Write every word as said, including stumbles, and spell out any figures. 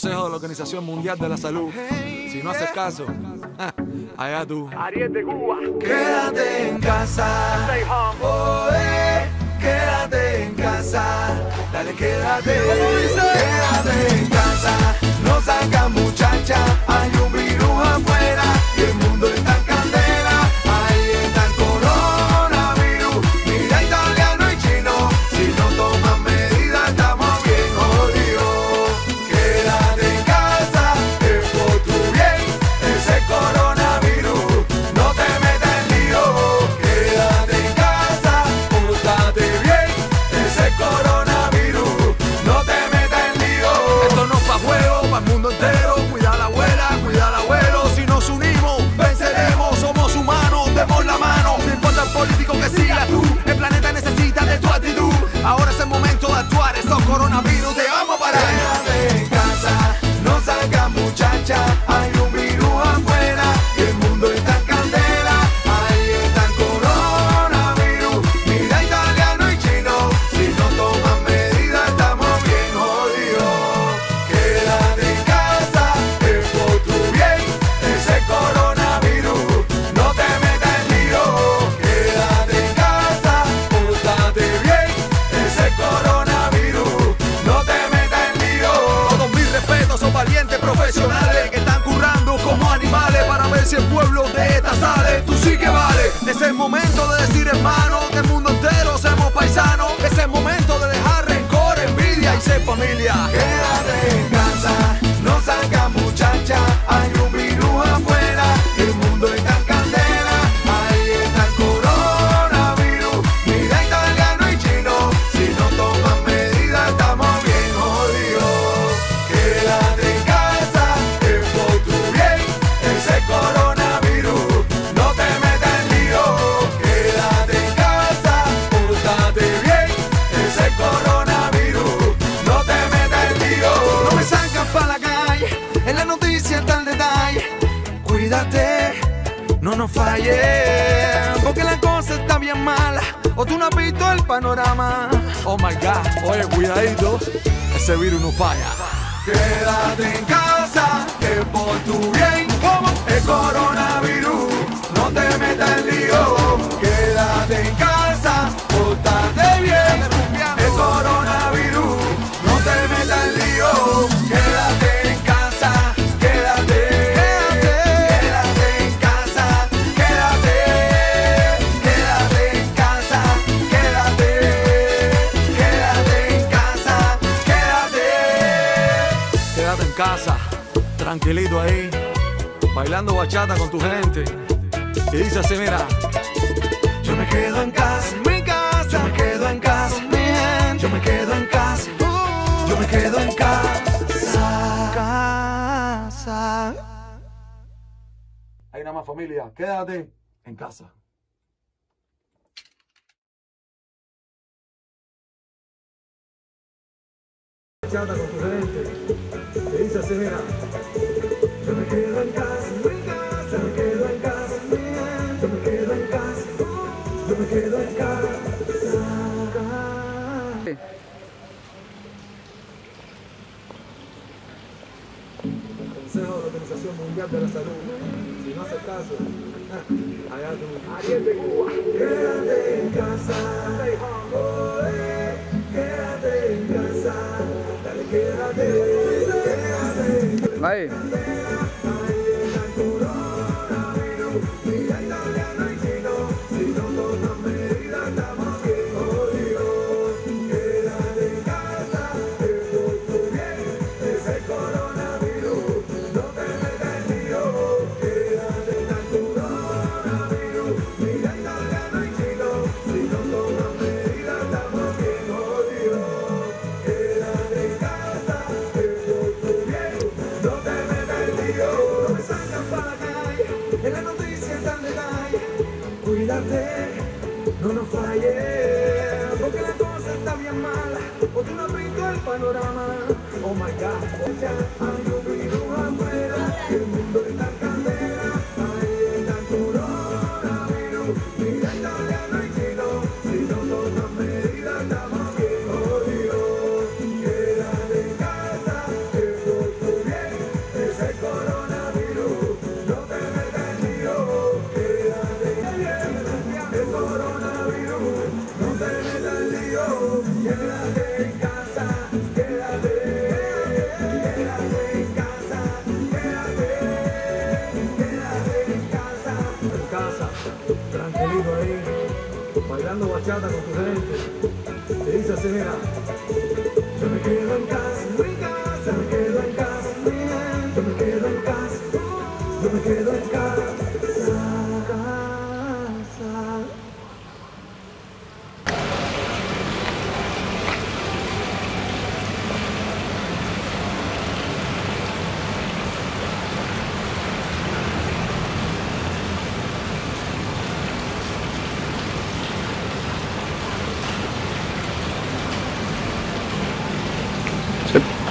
Consejo de la Organización Mundial de la Salud. Si no haces caso, allá tú. Ariel de Cuba. Quédate en casa. Stay home. Oh, eh, quédate en casa. Dale, quédate. Quédate en casa. No salgas, muchacha. Hay un virus afuera y el mundo está en candela. Ahí está el coronavirus. Mira, italiano y chino. Si no toman medidas, estamos bien jodidos. Quédate en casa, es por tu bien. Ese coronavirus no te metas en lío. Quédate en casa, pórtate bien. Ese coronavirus no te metas en lío. Esto no es pa' juego, pa' el mundo entero. Cuida a la abuela, cuida al abuelo. Si nos unimos, venceremos. Somos humanos, demos la mano. No importa el político que sigas tú. El planeta necesita de tu actitud. Ahora es el momento de actuar. Estos coronavirus te vamos a parar. Quédate en casa, no salgas, muchacha. Hay un virus afuera y el mundo está en candela. Ahí está el coronavirus. Mira, italiano y chino. Si no toman medidas, estamos bien jodidos. Quédate en casa, es por tu bien. Ese coronavirus no te metas en lío. Quédate en casa, pórtate bien. Ese coronavirus no te metas en lío. Todos mis respetos, son valientes profesionales que están currando como animales para ver si el pueblo de esta sale. Tú sí que vale. Es el momento de decir, hermano, que el mundo entero seamos paisanos. Es el momento de dejar rencor, envidia y ser familia. Quédate en casa, no salgas, muchacha. Hay un virus afuera y el mundo está en candela. Ahí está el coronavirus. Mira, italiano y chino. Si no toman medidas, estamos bien jodidos. Quédate en casa, es por tu bien. Ese coronavirus no te metas en lío. Quédate en casa, pórtate bien. Ese coronavirus no te metas en lío. No me salgas pa' la calle, en la noticia está el detalle. Cuídate, no nos falles, porque la cosa está bien mala. O tú no has visto el panorama. Oh my God, oye, cuidadito, ese virus no falla. Quédate en casa, que por tu bien. ¿Cómo? El coronavirus no te metas en lío. Quédate en casa, pórtate bien. El coronavirus no te metas en lío. Quédate en casa, quédate. Quédate en casa, quédate. Quédate en casa, quédate. Quédate en casa, quédate. Quédate en casa, tranquilito ahí, bailando bachata con tu gente. Y dice así, mira. Yo me quedo en casa, mi casa. Yo me quedo en casa, mi gente. Yo me quedo en casa. Yo me quedo en casa. Casa. Hay nada más, familia, quédate en casa. Bachata con tu gente. Y dice así, mira. Yo me quedo en casa, mi casa. Yo me quedo en casa, mi gente. Yo me quedo en casa. Yo me quedo en casa. Consejo de la Organización Mundial de la Salud. Si no haces caso, allá tú. Ariel de Cuba. Quédate en casa. Oh, eh, quédate en casa. Dale, quédate. Quédate en casa. Ahí. Cuídate, no nos falles, porque la cosa está bien mala. O tú no has visto el panorama. Oh my God, hay un virus afuera y el mundo está en candela. Ahí está el coronavirus. Mira, italiano y chino. Si no toman medidas, estamos bien jodidos. Quédate en casa, que por tu bailando bachata con tu gente. Te dice así, mira. Yo me quedo en casa, en mi casa, me quedo en casa, yo me quedo en casa, yo me quedo en casa, casa. Sí.